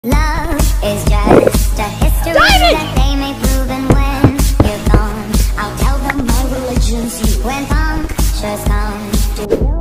Love is just a history that they may prove, and when you're gone, I'll tell them my religion. See, when punctures come to you.